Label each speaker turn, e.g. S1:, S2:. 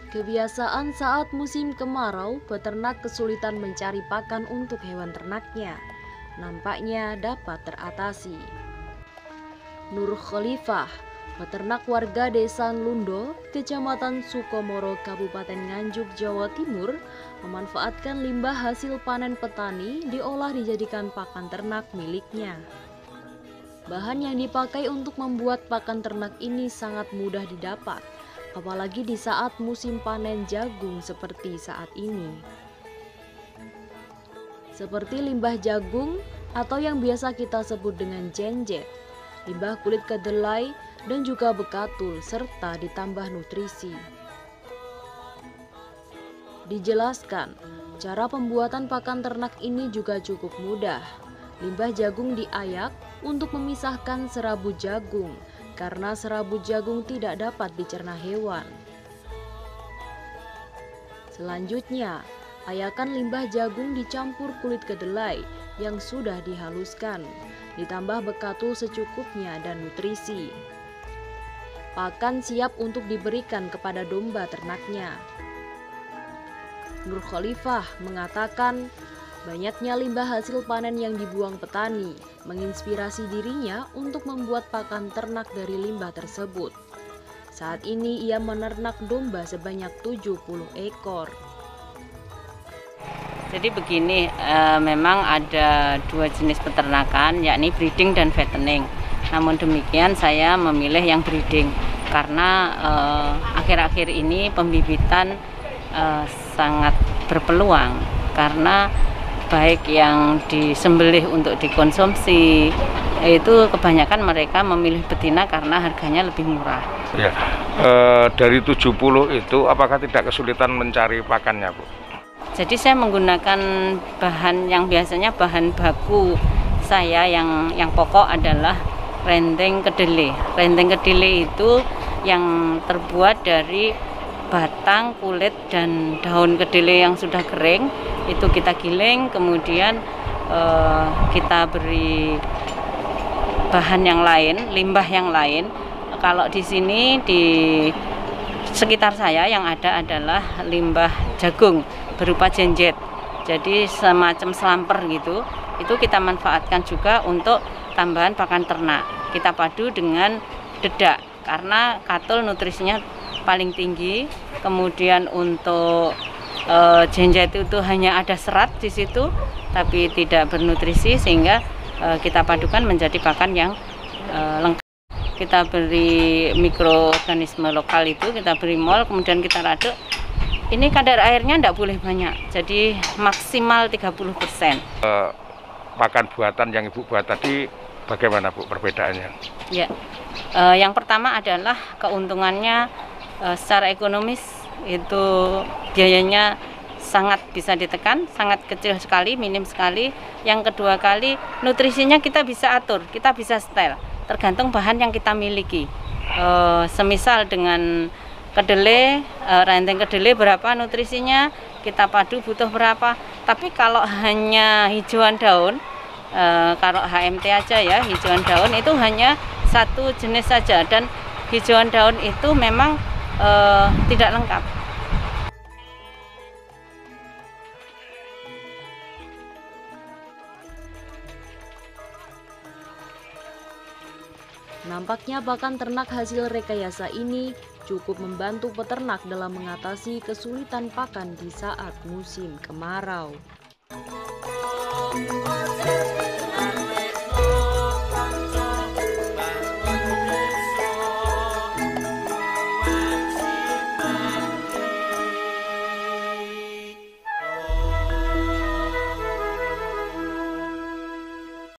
S1: Kebiasaan saat musim kemarau, peternak kesulitan mencari pakan untuk hewan ternaknya. Nampaknya dapat teratasi. Nur Khalifah, peternak warga Desa Lundo, Kecamatan Sukomoro, Kabupaten Nganjuk, Jawa Timur, memanfaatkan limbah hasil panen petani diolah dijadikan pakan ternak miliknya. Bahan yang dipakai untuk membuat pakan ternak ini sangat mudah didapat, apalagi di saat musim panen jagung seperti saat ini. Seperti limbah jagung atau yang biasa kita sebut dengan jenjet, limbah kulit kedelai, dan juga bekatul, serta ditambah nutrisi. Dijelaskan, cara pembuatan pakan ternak ini juga cukup mudah. Limbah jagung diayak untuk memisahkan serabut jagung, karena serabut jagung tidak dapat dicerna hewan. Selanjutnya, ayakan limbah jagung dicampur kulit kedelai yang sudah dihaluskan, ditambah bekatul secukupnya dan nutrisi. Pakan siap untuk diberikan kepada domba ternaknya. Nur Khalifah mengatakan, banyaknya limbah hasil panen yang dibuang petani menginspirasi dirinya untuk membuat pakan ternak dari limbah tersebut. Saat ini ia menernak domba sebanyak 70 ekor.
S2: Jadi begini, memang ada dua jenis peternakan, yakni breeding dan fattening. Namun demikian saya memilih yang breeding karena akhir-akhir ini pembibitan sangat berpeluang, karena baik yang disembelih untuk dikonsumsi itu kebanyakan mereka memilih betina karena harganya lebih murah.
S3: Ya, dari 70 itu apakah tidak kesulitan mencari pakannya, Bu?
S2: Jadi saya menggunakan bahan yang biasanya bahan baku saya yang pokok adalah rendeng kedelai. Rendeng kedelai itu yang terbuat dari batang, kulit, dan daun kedelai yang sudah kering. Itu kita giling, kemudian kita beri bahan yang lain, limbah yang lain. Kalau di sini di sekitar saya yang ada adalah limbah jagung berupa jenjet. Jadi semacam selamper gitu. Itu kita manfaatkan juga untuk tambahan pakan ternak. Kita padu dengan dedak karena katul nutrisinya paling tinggi. Kemudian untuk jenjet itu hanya ada serat di situ, tapi tidak bernutrisi, sehingga kita padukan menjadi pakan yang lengkap. Kita beri mikroorganisme lokal itu, kita beri mol, kemudian kita aduk. Ini kadar airnya tidak boleh banyak, jadi maksimal 30%.
S3: Pakan buatan yang Ibu buat tadi bagaimana, Bu, perbedaannya?
S2: Ya, yang pertama adalah keuntungannya secara ekonomis itu biayanya sangat bisa ditekan, sangat kecil sekali, minim sekali. Yang kedua kali nutrisinya kita bisa atur, kita bisa setel, tergantung bahan yang kita miliki. Semisal dengan kedelai, rendeng kedelai berapa nutrisinya, kita padu butuh berapa. Tapi kalau hanya hijauan daun, kalau HMT aja ya, hijauan daun itu hanya satu jenis saja, dan hijauan daun itu memang tidak lengkap.
S1: Nampaknya pakan ternak hasil rekayasa ini cukup membantu peternak dalam mengatasi kesulitan pakan di saat musim kemarau.